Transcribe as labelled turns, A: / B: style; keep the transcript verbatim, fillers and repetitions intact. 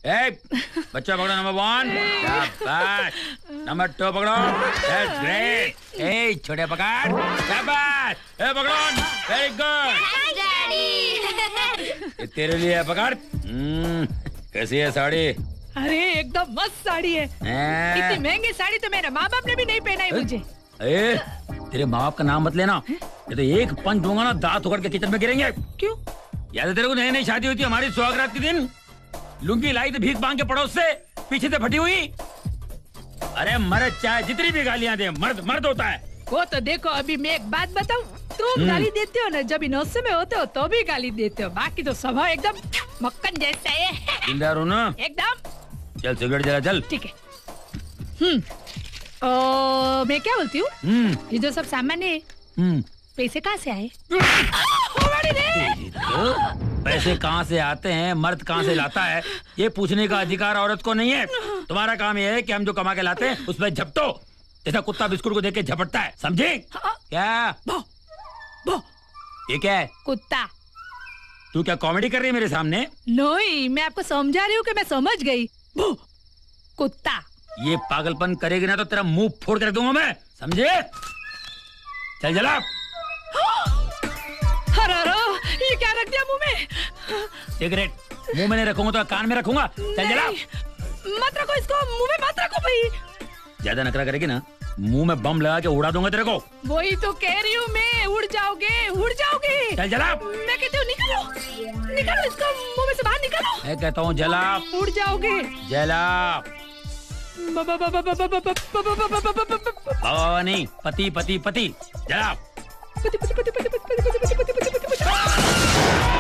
A: ए, बच्चा पकड़ो number one, शाबाश। नंबर टू पकड़ो, दैट्स ग्रेट। ए, छोटे पकड़, शाबाश। ए, पकड़ो, वेरी गुड। ये तेरे लिए है, पकड़। हम्म, कैसी है साड़ी?
B: अरे एकदम मस्त साड़ी है। इतनी महंगी साड़ी तो मेरे माँ बाप ने भी नहीं पहनाई मुझे।
A: ए, तेरे माँ बाप का नाम मत लेना, ये तो एक पंच दूंगा ना दांत उखड़ के किचन में गिरेंगे।
B: क्यों?
A: याद है तेरे को? नई नई शादी हुई थी हमारी, सुहागरात के दिन लुंगी लाई थी भीख मांग के पड़ोस से, पीछे से फटी हुई। अरे मर्द चाहे जितनी भी गालियां दे, मर्द मर्द होता है।
B: वो तो देखो, अभी मैं एक बात बताऊं, तुम गाली देते हो ना जब नौसे में होते हो तो भी गाली देते हो, बाकी तो स्वभाव एकदम मक्खन जैसा है।
A: जिंदा रहो ना
B: एकदम।
A: चल सिगरेट जला, चल।
B: ठीक है। हम्म ओ, मैं क्या बोलती हूँ, ये जो सब सामान है पैसे कहाँ से आए?
A: तो पैसे कहाँ से आते हैं, मर्द कहाँ से लाता है, ये पूछने का अधिकार औरत को नहीं है। तुम्हारा काम ये है कि हम जो कमा के लाते हैं उसमें झपटो, जैसा कुत्ता बिस्कुट को देख के झपटता है, समझे? क्या
B: भो, भो।
A: ये क्या है?
B: कुत्ता।
A: तू क्या कॉमेडी कर रही है मेरे सामने?
B: नहीं, मैं आपको समझा रही हूँ कि मैं समझ गई। भो, कुत्ता।
A: ये पागलपन करेगी ना तो तेरा मुंह फोड़ कर दूंगा मैं, समझे? चल जला।
B: ये क्या रख दिया मुंह में?
A: सिगरेट मुंह में नहीं रखूंगा तो कान में रखूंगा। चल जला।
B: मत रखो इसको, मुंह में मत रखो भाई।
A: ज्यादा नखरा करेगी ना, मुंह में बम लगा के उड़ा दूंगा तेरे को।
B: वही तो कह रही हूँ मैं, उड़ जाओगे, उड़ जाओगे।
A: चल जला।
B: मैं कहती हूँ निकालो, निकालो इसको मुंह में से बाहर निकालो।
A: मैं कहता हूँ जला।
B: उड़ जाओगे।
A: जला। बाबा नहीं, पति पति पति। जला।
B: पति पति पति पति पति पति पति पति पति पति।